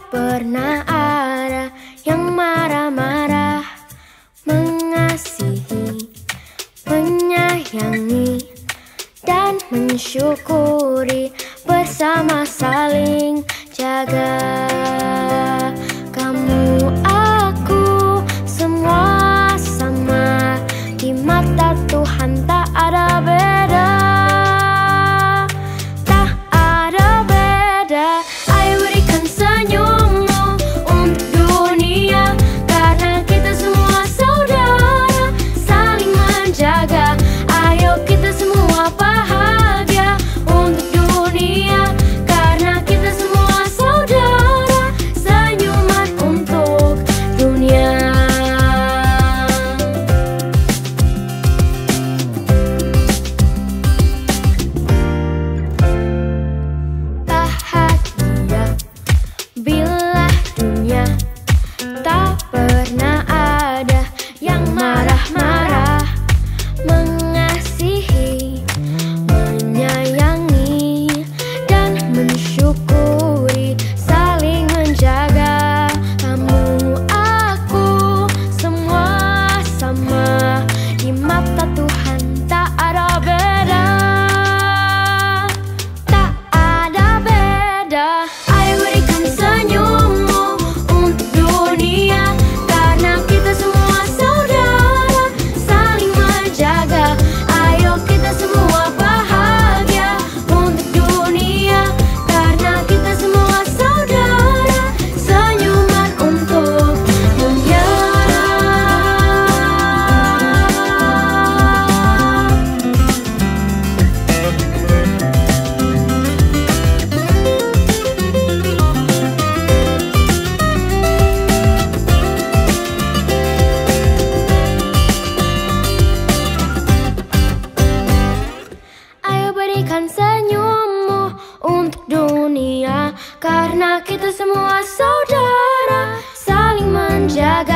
pernah ada yang marah-marah, mengasihi, menyayangi, dan mensyukuri, bersama saling jaga. Kamu, aku, semua sama, di mata Tuhan tak ada beda. Tak ada beda. Ayo berikan senyummu untuk dunia, karena kita semua saudara, saling menjaga. Ayo kita semua bahagia untuk dunia, karena kita semua saudara, senyuman untuk dunia. Bahagia bila dunia tak pernah ada yang marah-marah, mengasihi, menyayangi, dan mensyukuri, saling menjaga. Kamu, aku, semua sama, di mata Tuhan tak ada beda. Tak ada beda. Ayo berikan senyummu untuk dunia, karena kita semua saudara, saling menjaga. Ayo kita semua bahagia untuk dunia, karena kita semua saudara, senyuman untuk dunia. Ayo berikan senyummu untuk dunia, karena kita semua saudara, saling menjaga.